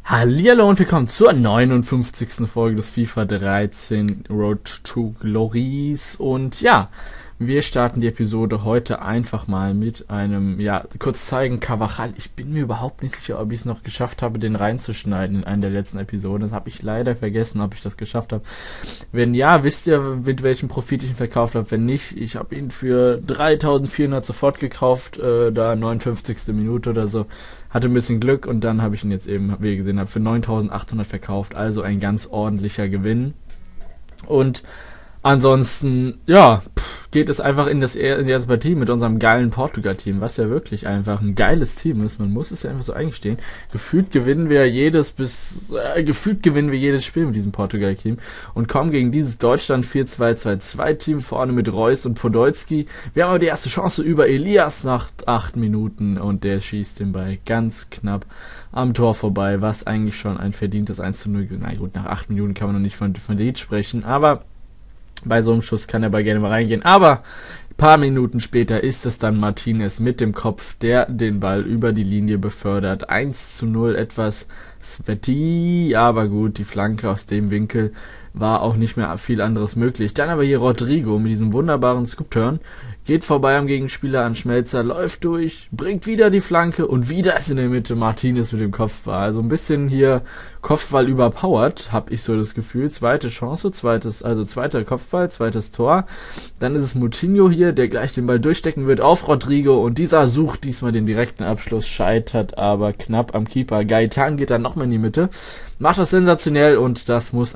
Hallihallo und willkommen zur 59. Folge des FIFA 13 Road to Glories. Und ja, wir starten die Episode heute einfach mal mit einem, kurz zeigen, Carvajal. Ich bin mir überhaupt nicht sicher, ob ich es noch geschafft habe, den reinzuschneiden in einer der letzten Episoden. Das habe ich leider vergessen, ob ich das geschafft habe. Wenn ja, wisst ihr, mit welchem Profit ich ihn verkauft habe. Wenn nicht, ich habe ihn für 3.400 sofort gekauft, da 59. Minute oder so. Hatte ein bisschen Glück und dann habe ich ihn jetzt eben, wie ihr gesehen habt, für 9.800 verkauft. Also ein ganz ordentlicher Gewinn. Und ansonsten, geht es einfach in die erste Partie mit unserem geilen Portugal-Team, was ja wirklich einfach ein geiles Team ist. Man muss es ja einfach so eingestehen. Gefühlt gewinnen wir jedes Spiel mit diesem Portugal-Team und kommen gegen dieses Deutschland 4-2-2-2-Team vorne mit Reus und Podolski. Wir haben aber die erste Chance über Elias nach 8 Minuten und der schießt den Ball ganz knapp am Tor vorbei, was eigentlich schon ein verdientes 1:0. Na gut, nach 8 Minuten kann man noch nicht von Lied sprechen, aber bei so einem Schuss kann er bei gerne mal reingehen. Aber ein paar Minuten später ist es dann Martinez mit dem Kopf, der den Ball über die Linie befördert. 1:0, etwas sweaty, aber gut, die Flanke aus dem Winkel war auch nicht mehr viel anderes möglich. Dann aber hier Rodrigo mit diesem wunderbaren Scoop-Turn, geht vorbei am Gegenspieler an Schmelzer, läuft durch, bringt wieder die Flanke und wieder ist in der Mitte Martinez mit dem Kopfball. Also ein bisschen hier Kopfball überpowered, habe ich so das Gefühl. Zweite Chance, zweiter Kopfball, zweites Tor. Dann ist es Moutinho hier, der gleich den Ball durchstecken wird auf Rodrigo und dieser sucht diesmal den direkten Abschluss, scheitert aber knapp am Keeper. Gaetan geht dann nochmal in die Mitte, macht das sensationell und das muss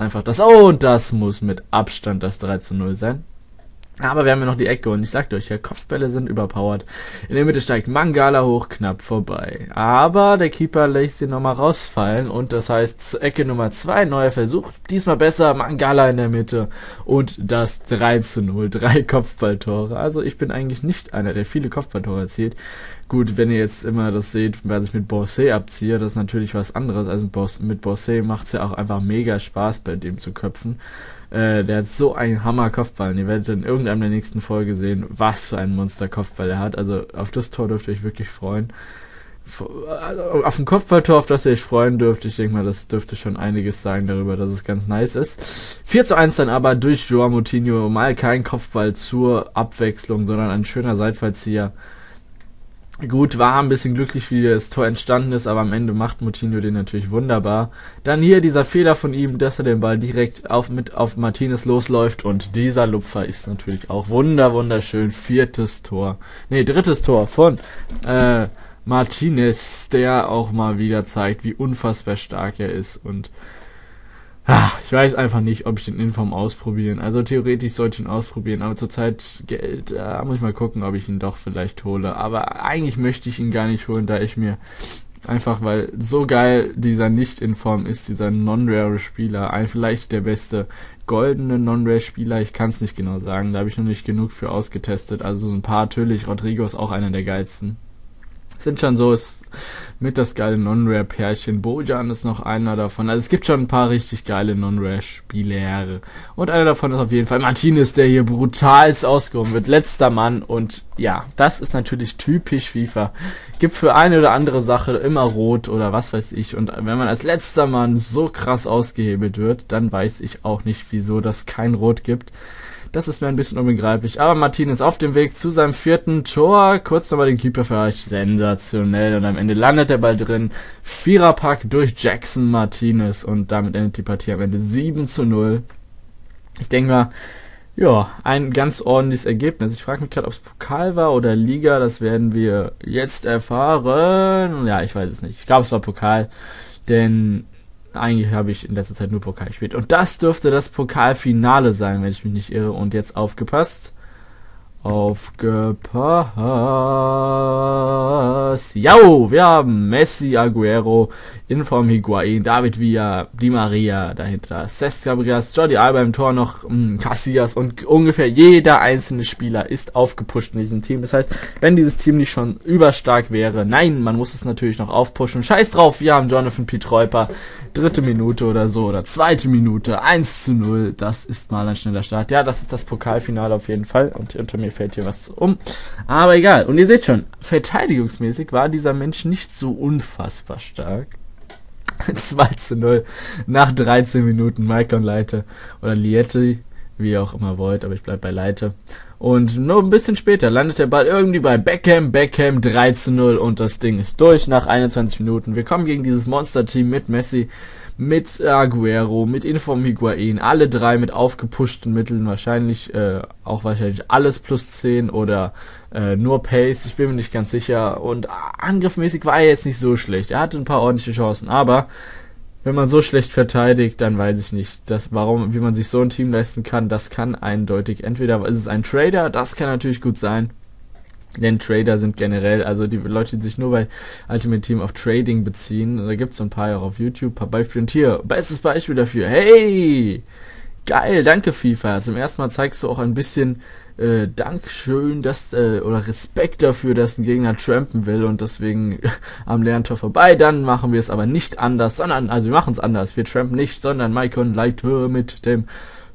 mit Abstand das 3:0 sein. Aber wir haben ja noch die Ecke und ich sagte euch ja, Kopfbälle sind überpowered. In der Mitte steigt Mangala hoch, knapp vorbei. Aber der Keeper lässt ihn nochmal rausfallen und das heißt Ecke Nummer 2, neuer Versuch. Diesmal besser, Mangala in der Mitte und das 3:0, 3 Kopfballtore. Also ich bin eigentlich nicht einer, der viele Kopfballtore erzielt. Gut, wenn ihr jetzt immer das seht, was ich mit Borsay abziehe, das ist natürlich was anderes. Also mit Borsay macht es ja auch einfach mega Spaß, bei dem zu köpfen. Der hat so einen Hammer-Kopfball. Ihr werdet in irgendeiner der nächsten Folge sehen, was für einen Monster-Kopfball er hat. Also auf das Tor dürft ihr euch wirklich freuen. Auf ein Kopfballtor, auf das ihr euch freuen dürft. Ich denke mal, das dürfte schon einiges sagen darüber, dass es ganz nice ist. 4:1 dann aber durch João Moutinho. Mal kein Kopfball zur Abwechslung, sondern ein schöner Seitfallzieher. Gut, war ein bisschen glücklich, wie das Tor entstanden ist, aber am Ende macht Moutinho den natürlich wunderbar. Dann hier dieser Fehler von ihm, dass er den Ball direkt auf Martinez losläuft und dieser Lupfer ist natürlich auch wunderschön. Drittes Tor von Martinez, der auch mal wieder zeigt, wie unfassbar stark er ist und ich weiß einfach nicht, ob ich den Inform ausprobieren. Also theoretisch sollte ich ihn ausprobieren, aber zurzeit Geld, muss ich mal gucken, ob ich ihn doch vielleicht hole. Aber eigentlich möchte ich ihn gar nicht holen, da ich mir einfach, weil so geil dieser Nicht-Inform ist, dieser Non-Rare-Spieler, vielleicht der beste goldene Non-Rare-Spieler, ich kann es nicht genau sagen, da habe ich noch nicht genug für ausgetestet. Also so ein paar, natürlich, Rodrigo ist auch einer der geilsten. Sind schon so, ist mit das geile Non-Rare-Pärchen. Bojan ist noch einer davon. Also es gibt schon ein paar richtig geile Non-Rare-Spieler. Und einer davon ist auf jeden Fall Martinez, der hier brutalst ausgehoben wird. Letzter Mann. Und ja, das ist natürlich typisch FIFA. Gibt für eine oder andere Sache immer rot oder was weiß ich. Und wenn man als letzter Mann so krass ausgehebelt wird, dann weiß ich auch nicht, wieso das kein Rot gibt. Das ist mir ein bisschen unbegreiflich. Aber Martinez auf dem Weg zu seinem 4. Tor. Kurz nochmal den Keeper verreicht. Sensationell. Und am Ende landet der Ball drin. Viererpack durch Jackson Martinez. Und damit endet die Partie am Ende 7:0. Ich denke mal, ein ganz ordentliches Ergebnis. Ich frage mich gerade, ob es Pokal war oder Liga. Das werden wir jetzt erfahren. Ja, ich weiß es nicht. Ich glaube, es war Pokal. Denn eigentlich habe ich in letzter Zeit nur Pokal gespielt. Und das dürfte das Pokalfinale sein, wenn ich mich nicht irre. Und jetzt aufgepasst. Jo, wir haben Messi, Aguero, Inform Higuain, David Villa, Di Maria dahinter, Cesc Fabregas, Jordi Alba im Tor noch, Casillas und ungefähr jeder einzelne Spieler ist aufgepusht in diesem Team. Das heißt, wenn dieses Team nicht schon überstark wäre, nein, man muss es natürlich noch aufpushen. Scheiß drauf, wir haben Jonathan Pietreuper, 3. Minute oder so, oder 2. Minute, 1:0, das ist mal ein schneller Start. Ja, das ist das Pokalfinale auf jeden Fall und unter mir fällt hier was um. Aber egal. Und ihr seht schon, verteidigungsmäßig war dieser Mensch nicht so unfassbar stark. 2:0 nach 13 Minuten. Maicon Leite oder Liette, wie ihr auch immer wollt, aber ich bleib bei Leite. Und nur ein bisschen später landet der Ball irgendwie bei Beckham 3:0 und das Ding ist durch nach 21 Minuten. Wir kommen gegen dieses Monster-Team mit Messi, mit Aguero, mit Inform Higuain, alle drei mit aufgepushten Mitteln, wahrscheinlich alles plus 10 oder nur Pace, ich bin mir nicht ganz sicher. Und angriffsmäßig war er jetzt nicht so schlecht. Er hatte ein paar ordentliche Chancen, aber wenn man so schlecht verteidigt, dann weiß ich nicht, wie man sich so ein Team leisten kann. Das kann eindeutig, entweder ist es ein Trader, das kann natürlich gut sein, denn Trader sind generell, also die Leute, die sich nur bei Ultimate Team auf Trading beziehen, da gibt's so ein paar auch auf YouTube, ein paar Beispiele. Und hier, bestes Beispiel dafür, hey, geil, danke FIFA. Zum ersten Mal zeigst du auch ein bisschen Dankeschön, oder Respekt dafür, dass ein Gegner trampen will und deswegen am Lerntor vorbei. Dann machen wir es aber nicht anders, wir machen es anders. Wir trampen nicht, sondern Maicon Leite mit dem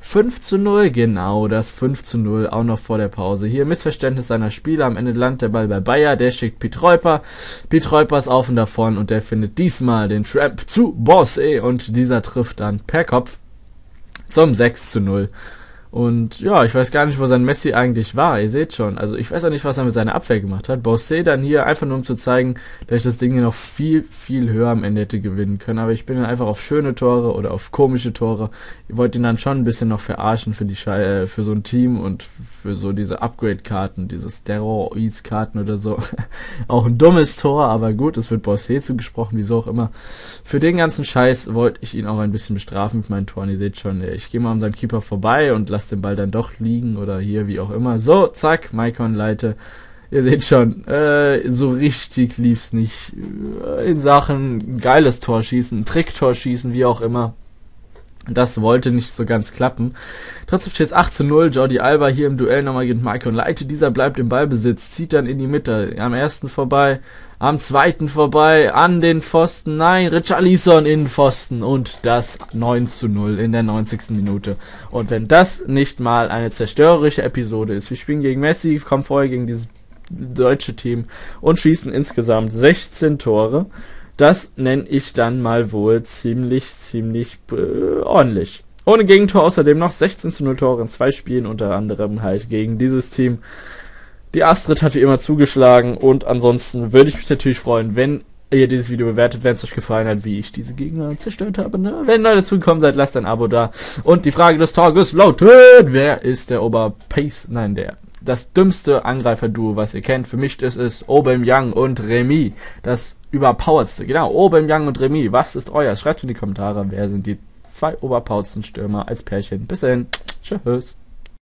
5:0, genau, das 5:0, auch noch vor der Pause. Hier Missverständnis seiner Spieler, am Ende landet der Ball bei Bayer, der schickt Piet Reuper ist auf und davon und der findet diesmal den Tramp zu Bosse und dieser trifft dann per Kopf zum 6:0. Und ja, ich weiß gar nicht, wo sein Messi eigentlich war. Ihr seht schon, also ich weiß auch nicht, was er mit seiner Abwehr gemacht hat. Bosse dann hier einfach nur, um zu zeigen, dass ich das Ding hier noch viel, viel höher am Ende hätte gewinnen können. Aber ich bin dann einfach auf schöne Tore oder auf komische Tore. Ihr wollt ihn dann schon ein bisschen noch verarschen für für so ein Team und für so diese Upgrade-Karten, diese Steroids-Karten oder so. Auch ein dummes Tor, aber gut, es wird Bosse zugesprochen, wieso auch immer. Für den ganzen Scheiß wollte ich ihn auch ein bisschen bestrafen mit meinen Toren. Ihr seht schon, ich gehe mal um seinen Keeper vorbei und lass den Ball dann doch liegen oder hier, wie auch immer. So, zack, Maicon Leite. Ihr seht schon, so richtig lief's nicht in Sachen geiles Torschießen, Tricktorschießen, wie auch immer. Das wollte nicht so ganz klappen. Trotzdem steht es 8:0. Jordi Alba hier im Duell nochmal gegen Maicon Leite. Dieser bleibt im Ballbesitz, zieht dann in die Mitte. Am ersten vorbei, am zweiten vorbei, an den Pfosten. Nein, Richarlison in den Pfosten. Und das 9:0 in der 90. Minute. Und wenn das nicht mal eine zerstörerische Episode ist. Wir spielen gegen Messi, kommen vorher gegen dieses deutsche Team und schießen insgesamt 16 Tore. Das nenne ich dann mal wohl ziemlich ordentlich. Ohne Gegentor außerdem noch 16:0 Tore in 2 Spielen, unter anderem halt gegen dieses Team. Die Astrid hat wie immer zugeschlagen und ansonsten würde ich mich natürlich freuen, wenn ihr dieses Video bewertet, wenn es euch gefallen hat, wie ich diese Gegner zerstört habe. Ne? Wenn ihr neu dazugekommen seid, lasst ein Abo da. Und die Frage des Tages lautet, wer ist der das dümmste Angreifer-Duo, was ihr kennt? Für mich ist es Aubameyang und Remy. Das überpowertste. Genau, Aubameyang und Remy. Was ist euer? Schreibt in die Kommentare, wer sind die 2 overpowersten Stürmer als Pärchen. Bis dahin. Tschüss.